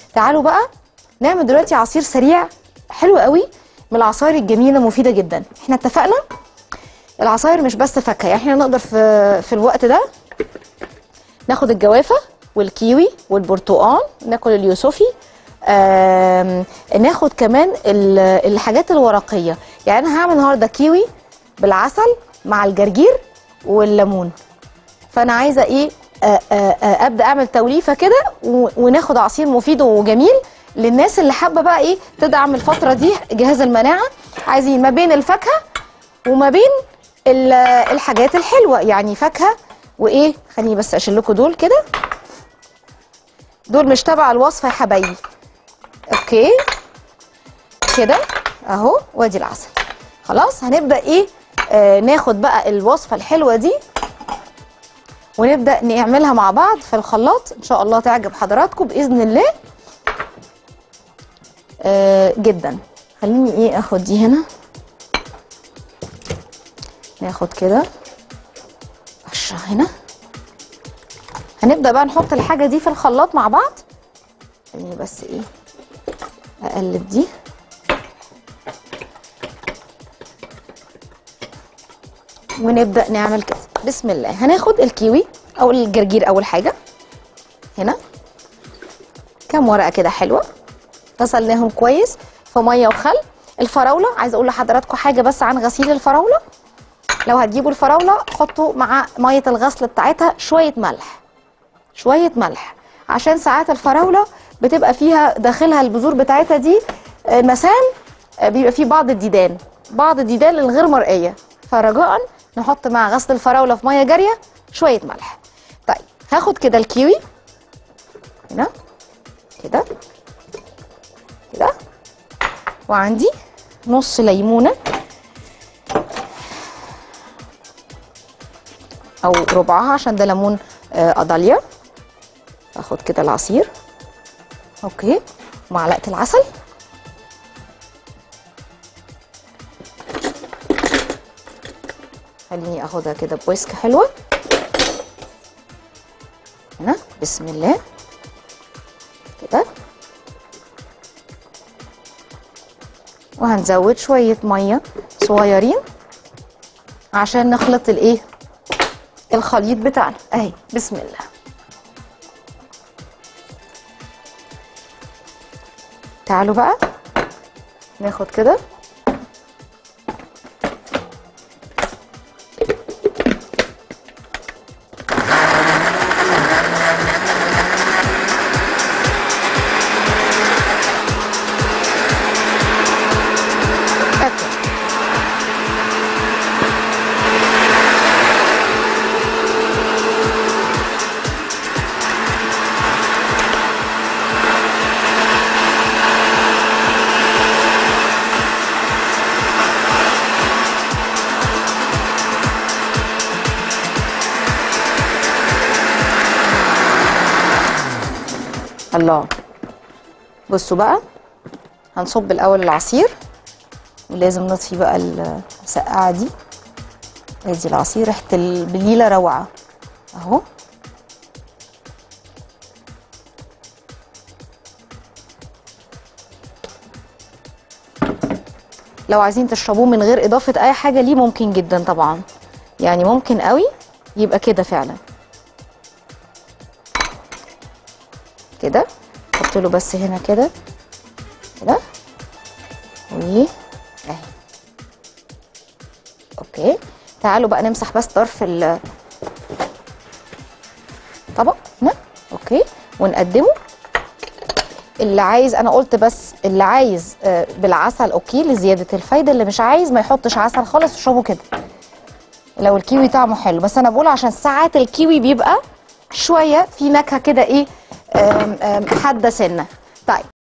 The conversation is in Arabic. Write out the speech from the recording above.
تعالوا بقى نعمل دلوقتي عصير سريع حلو قوي من العصاير الجميله مفيده جدا. احنا اتفقنا العصاير مش بس فاكهه، يعني احنا نقدر في الوقت ده ناخد الجوافه والكيوي والبرتقال، ناكل اليوسفي، ناخد كمان الحاجات الورقيه. يعني انا هعمل النهارده كيوي بالعسل مع الجرجير والليمون، فانا عايزه ايه ابدا اعمل توليفه كده وناخد عصير مفيد وجميل للناس اللي حابه بقى ايه تدعم الفتره دي جهاز المناعه. عايزين ما بين الفاكهه وما بين الحاجات الحلوه، يعني فاكهه وايه. خليني بس اشيل لكم دول كده، دول مش تبع الوصفه يا حبايبي. اوكي كده اهو، وادي العسل. خلاص هنبدا ايه ناخد بقى الوصفه الحلوه دي ونبدا نعملها مع بعض في الخلاط، ان شاء الله تعجب حضراتكم باذن الله جدا. خليني ايه اخد دي هنا، ناخد كده قشره هنا. هنبدا بقى نحط الحاجه دي في الخلاط مع بعض. خليني بس ايه اقلب دي. ونبدا نعمل كده. بسم الله. هناخد الكيوي او الجرجير اول حاجه هنا، كام ورقه كده حلوه، غسلناهم كويس في ميه وخل. الفراوله، عايزه اقول لحضراتكم حاجه بس عن غسيل الفراوله. لو هتجيبوا الفراوله حطوا مع ميه الغسل بتاعتها شويه ملح، شويه ملح، عشان ساعات الفراوله بتبقى فيها داخلها البذور بتاعتها دي مسام، بيبقى فيه بعض الديدان الغير مرئيه، فرجاء نحط مع غسل الفراوله في ميه جاريه شويه ملح. طيب هاخد كده الكيوي هنا كده كده، وعندي نص ليمونه او ربعها عشان ده ليمون اداليا. اخد كده العصير اوكي، ومعلقه العسل. خليني اخدها كده بويسك حلوه هنا. بسم الله كده. وهنزود شويه ميه صغيرين عشان نخلط الايه الخليط بتاعنا اهي. بسم الله. تعالوا بقى ناخد كده الله. بصوا بقى، هنصب الاول العصير ولازم نطفي بقى السقعه دي. ادي العصير، ريحه البليله روعه اهو. لو عايزين تشربوه من غير اضافه اي حاجه ليه ممكن جدا طبعا، يعني ممكن قوي يبقى كده فعلا كده. حط له بس هنا كده كده اهي. اوكي تعالوا بقى نمسح بس طرف الطبق هنا اوكي ونقدمه. اللي عايز، انا قلت بس اللي عايز بالعسل اوكي لزياده الفايده، اللي مش عايز ما يحطش عسل خالص واشربه كده لو الكيوي طعمه حلو. بس انا بقول عشان ساعات الكيوي بيبقى شويه في نكهه كده ايه حاده سنه. طيب